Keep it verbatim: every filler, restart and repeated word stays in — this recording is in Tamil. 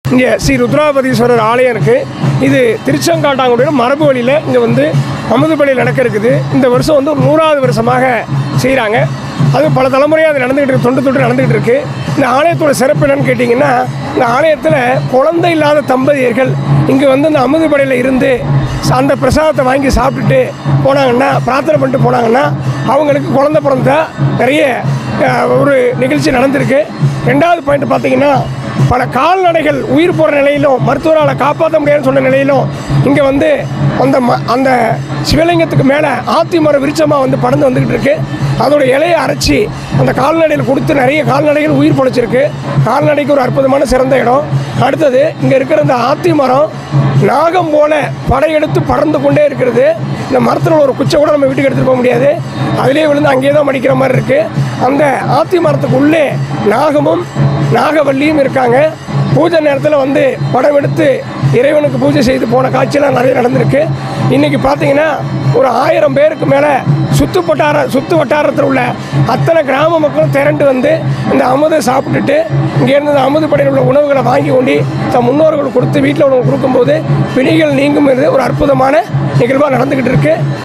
இங்கே ஸ்ரீ ருத்ராபதீஸ்வரர் ஆலயம் இருக்குது. இது திருச்செங்காட்டாங்குடியோட மரபு வழியில் இங்கே வந்து அமுதுபலி நடக்க இருக்குது. இந்த வருஷம் வந்து ஒரு நூறாவது வருஷமாக செய்கிறாங்க. அது பல தலைமுறையாக அது நடந்துக்கிட்டு இருக்கு, தொண்டு தொட்டு நடந்துக்கிட்டு இருக்குது. இந்த ஆலயத்தோட சிறப்பு என்னன்னு கேட்டிங்கன்னா, இந்த ஆலயத்தில் குழந்தை இல்லாத தம்பதியர்கள் இங்கே வந்து இந்த அமுதுபலியில் இருந்து அந்த பிரசாதத்தை வாங்கி சாப்பிட்டுட்டு போனாங்கன்னா, பிரார்த்தனை பண்ணிட்டு போனாங்கன்னா அவங்களுக்கு குழந்தை பிறந்தா நிறைய ஒரு நிகழ்ச்சி நடந்திருக்கு. ரெண்டாவது பாயிண்ட் பார்த்திங்கன்னா, பல கால்நடைகள் உயிர் போகிற நிலையிலும் மருத்துவரால் காப்பாற்ற முடியாதுன்னு சொன்ன நிலையிலும் இங்கே வந்து அந்த ம அந்த சிவலிங்கத்துக்கு மேலே ஆத்தி மரம் விருட்சமாக வந்து படர்ந்து வந்துக்கிட்டு இருக்குது. அதோட இலையை அரைச்சி அந்த கால்நடைகள் கொடுத்து நிறைய கால்நடைகள் உயிர் பொழைச்சிருக்கு. கால்நடைக்கு ஒரு அற்புதமான சிறந்த இடம். அடுத்தது இங்கே இருக்கிற இந்த ஆத்தி மரம் நாகம் போல படையெடுத்து பறந்து கொண்டே இருக்கிறது. இந்த மரத்தில் ஒரு குச்சை கூட நம்ம வீட்டுக்கு எடுத்துகிட்டு போக முடியாது, அதிலே விழுந்து அங்கேயே தான் மடிக்கிற மாதிரி இருக்குது. அந்த ஆத்தி மரத்துக்கு உள்ளே நாகமும் நாகவல்லியும் இருக்காங்க. பூஜை நேரத்தில் வந்து படம் எடுத்து இறைவனுக்கு பூஜை செய்து போன காட்சியெல்லாம் நிறைய நடந்திருக்கு. இன்றைக்கி பார்த்தீங்கன்னா ஒரு ஆயிரம் பேருக்கு மேலே சுற்று வட்டார சுற்று வட்டாரத்தில் உள்ள அத்தனை கிராம மக்களும் திரண்டு வந்து இந்த அமுதை சாப்பிட்டுட்டு இங்கேருந்து இந்த அமுது படையில் உள்ள உணவுகளை வாங்கி கொண்டு தம் முன்னோர்கள் கொடுத்து வீட்டில் உணவு கொடுக்கும்போது பிணிகள் நீங்கும் ஒரு அற்புதமான நிகழ்வாக நடந்துக்கிட்டு இருக்குது.